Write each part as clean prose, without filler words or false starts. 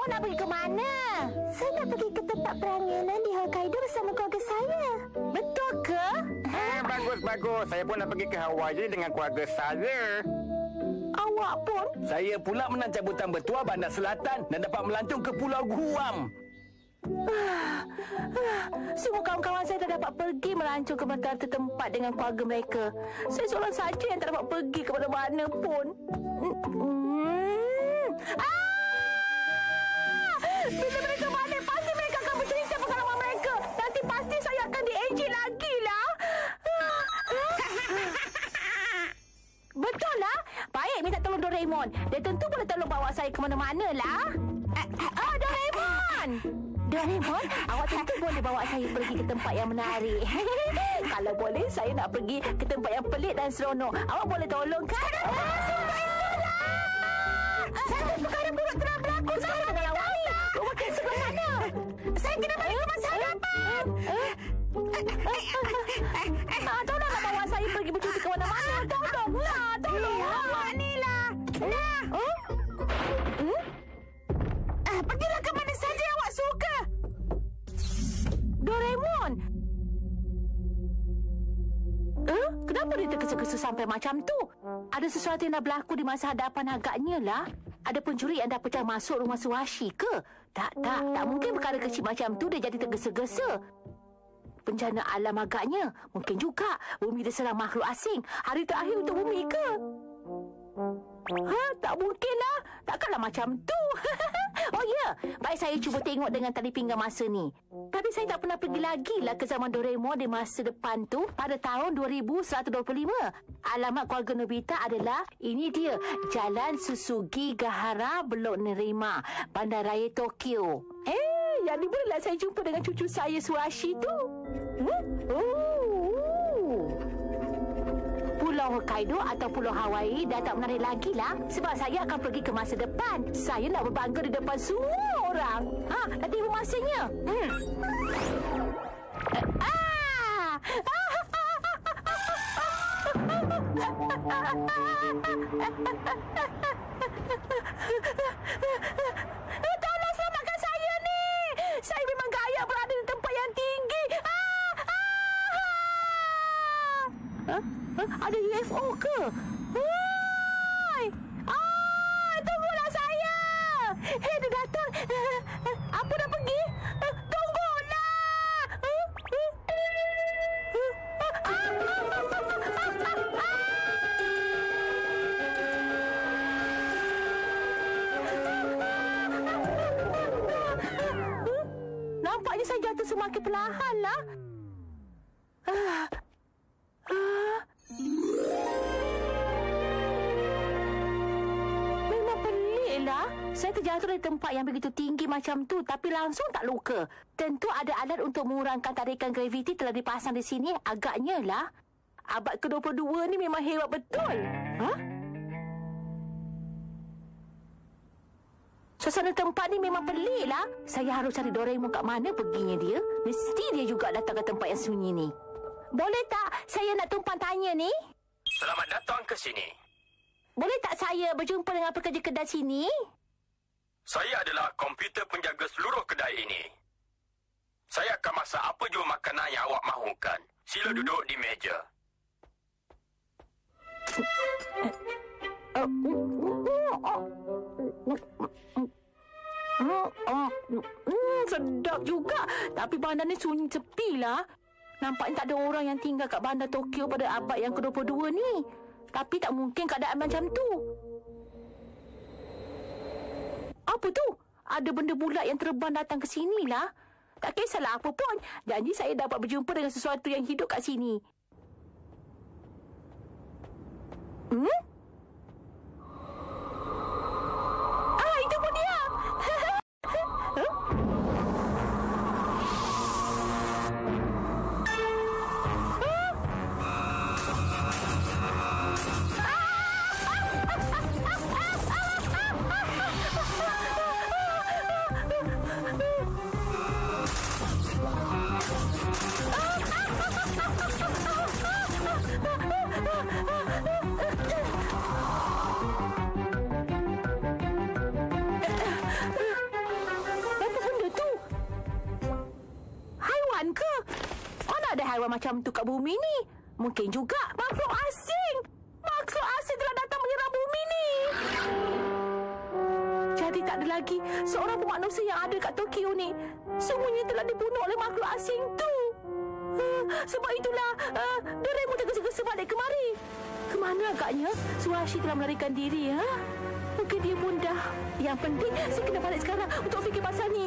awak nak pergi ke mana? Saya nak pergi ke tempat peranginan di Hokkaido bersama keluarga saya. Betul ke? Bagus. Saya pun nak pergi ke Hawaii dengan keluarga saya. Awak pun? Saya pula menang cabutan bertuah Bandar Selatan dan dapat melancong ke Pulau Guam. Semua kawan-kawan saya dah dapat pergi melancong ke berbagai tempat dengan keluarga mereka. Saya seorang saja yang tak dapat pergi ke mana-mana pun. Bila mereka balik, pasti mereka akan bercerita pengalaman mereka. Nanti pasti saya akan di-AJ lagi lah. Betul lah. Baik minta tolong Doraemon. Dia tentu boleh tolong bawa saya ke mana-mana lah. Doraemon! Doraemon, awak tentu boleh bawa saya pergi ke tempat yang menarik. Kalau boleh, saya nak pergi ke tempat yang pelik dan seronok. Awak boleh tolong kan? Satu perkara buruk telah berlaku. Saya dengan awak ni. Rumah kisah ke mana? Saya kena balik ke masa hadapan. Tolonglah bawa saya pergi bercuti ke mana-mana. Tolonglah. Awak ni lah. Pergilah ke mana saja awak suka. Doraemon. Kenapa dia tergesa-gesa sampai macam tu? Ada sesuatu yang dah berlaku di masa hadapan agaknya lah. Ada pencuri yang dah pecah masuk rumah Suhashi ke? Tak mungkin perkara kecil macam tu dia jadi tergesa-gesa. Bencana alam agaknya. Mungkin juga bumi diserang makhluk asing. Hari terakhir untuk bumi ke? Tak mungkin lah. Takkanlah macam tu. Oh ya, baik saya cuba tengok dengan tali pinggang masa ni. Tapi saya tak pernah pergi lagi lah ke zaman Doraemon di masa depan tu pada tahun 2125. Alamat keluarga Nobita adalah, ini dia, Jalan Susugi Gahara, Blok Nerima, Bandaraya Tokyo. Jadi bolehlah saya jumpa dengan cucu saya Suhashi tu. Pulau Hokkaido atau Pulau Hawaii dah tak menarik lagi lah. Sebab saya akan pergi ke masa depan. Saya nak berbangga di depan semua orang. Dah tiba masanya. Tolong selamatkan saya ni. Saya memang gaya berada di tempat yang tinggi. Ada UFO ke? Tunggulah saya. Dia datang. Apa dah pergi? Tunggulah. Nampaknya saya jatuh semakin perlahan lah. Memang peliklah. Saya terjatuh dari tempat yang begitu tinggi macam tu tapi langsung tak luka. Tentu ada alat untuk mengurangkan tarikan graviti telah dipasang di sini. Agaknya lah. Abad ke-22 ni memang hebat betul. Suasana tempat ni memang pelik lah. Saya harus cari Doraemon kat mana perginya dia. Mesti dia juga datang ke tempat yang sunyi ni. Boleh tak saya nak tumpang tanya ni? Selamat datang ke sini. Boleh tak saya berjumpa dengan pekerja kedai sini? Saya adalah komputer penjaga seluruh kedai ini. Saya akan masak apa jua makanan yang awak mahukan. Sila duduk di meja. Sedap juga. Tapi bandar ni sunyi sepi lah. Nampaknya tak ada orang yang tinggal kat bandar Tokyo pada abad yang ke-22 ni. Tapi tak mungkin keadaan macam tu. Apa tu? Ada benda bulat yang terbang datang ke sini lah. Tak kisahlah apa pun. Janji saya dapat berjumpa dengan sesuatu yang hidup kat sini. Itu pun dia. haiwan macam tu kat bumi ni? Mungkin juga makhluk asing. Makhluk asing telah datang menyerang bumi ni. Jadi tak ada lagi seorang pun manusia yang ada kat Tokyo ni. Semuanya telah dibunuh oleh makhluk asing tu. Sebab itulah Doraemon tergesa-gesa balik kemari. Kemana agaknya Suhashi telah melarikan diri? Mungkin dia pun dah. Yang penting saya kena balik sekarang untuk fikir pasal ni.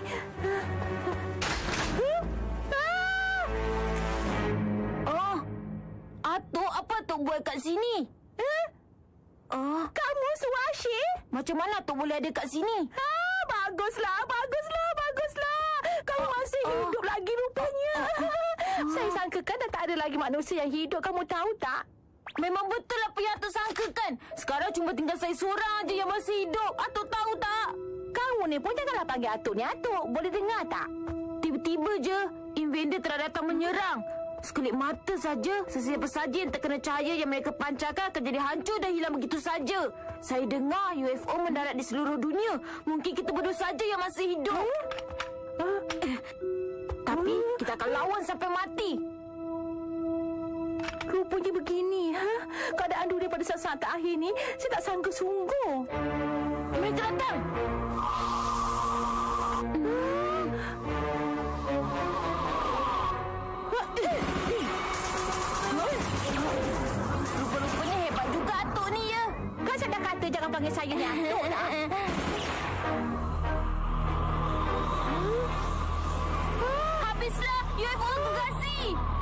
Atuk, apa Atuk buat kat sini? Kamu Suhashi? Macam mana Atuk boleh ada kat sini? Baguslah. Kamu masih hidup lagi rupanya. Saya sangkakan dah tak ada lagi manusia yang hidup. Kamu tahu tak? Memang betul apa yang Atuk sangkakan. Sekarang cuma tinggal saya seorang aja yang masih hidup. Atuk tahu tak? Kamu ni pun janganlah panggil Atuk ni Atuk. Boleh dengar tak? Tiba-tiba je, invader telah datang menyerang. Sekelip mata saja, sesiapa saja yang terkena cahaya yang mereka pancarkan akan jadi hancur dan hilang begitu saja. Saya dengar UFO mendarat di seluruh dunia. Mungkin kita berdua saja yang masih hidup. Tapi kita akan lawan sampai mati. Rupanya begini. Keadaan dunia pada saat-saat terakhir ni, saya tak sangka sungguh. Mereka datang. Rupa-rupanya hebat juga Atuk ni ya. Kan saya dah kata jangan panggil saya ni Atuk tak? Habislah UFO gergasi.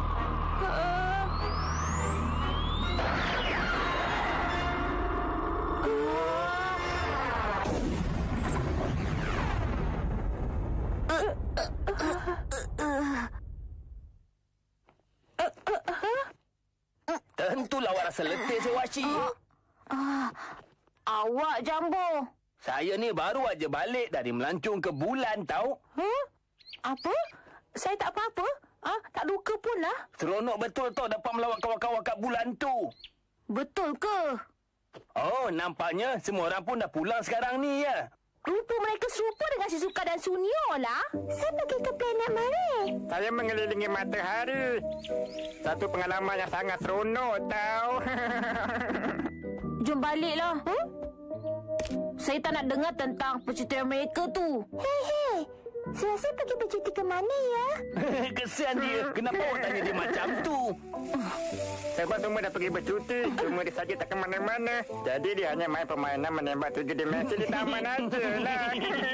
Tentulah awak rasa letih, Suhashi. Awak, Jambo. Saya ni baru aja balik dari melancong ke bulan, tahu? Apa? Saya tak apa-apa. Tak luka pun lah. Seronok betul tau dapat melawat kawan-kawan kat bulan tu. Betul ke? Oh, nampaknya semua orang pun dah pulang sekarang ni ya. Rupa mereka serupa dengan si Suka dan Sunio lah. Saya pergi ke planet Mare. Saya mengelilingi matahari. Satu pengalaman yang sangat seronok tahu. Jom baliklah. Saya tak nak dengar tentang percutian mereka tu. Hei. Suhashi pergi bercuti ke mana ya? Kesian dia. Kenapa awak tanya dia macam tu? Sebab semua dah pergi bercuti. Cuma dia saja tak ke mana-mana. Jadi dia hanya main permainan menembak 3 dimensi di taman aja lah.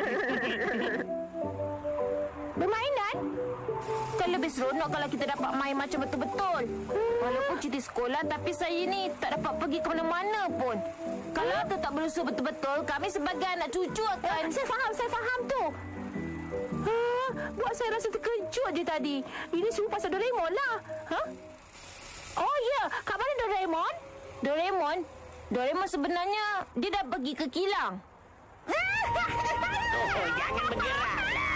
Bermainan? Kan lebih seronok kalau kita dapat main macam betul-betul. Walaupun cuti sekolah, tapi saya ni tak dapat pergi ke mana-mana pun. Kalau tu tak berusaha betul-betul, kami sebagai anak cucu akan... Saya faham tu. Buat saya rasa terkejut je tadi. Ini semua pasal Doraemon lah. Oh ya, kat mana Doraemon? Doraemon sebenarnya dia dah pergi ke kilang. Jangan bergerak.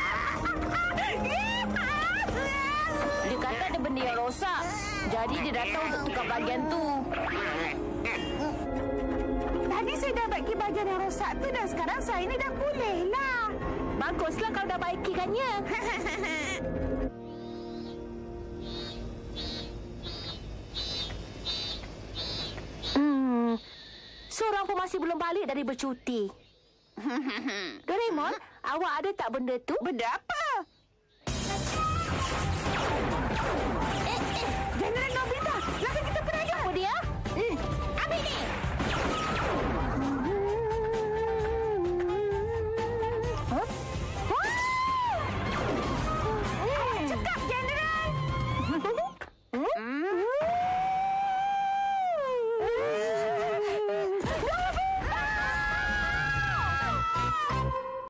Dia kata ada benda yang rosak. Jadi dia datang untuk tukar bahagian tu. Tadi saya dah baiki bahagian yang rosak tu dan sekarang saya ni dah pulih lah. Baguslah kalau dah baikikannya. Seorang pun masih belum balik dari bercuti. Doraemon, awak ada tak benda tu? Benda apa?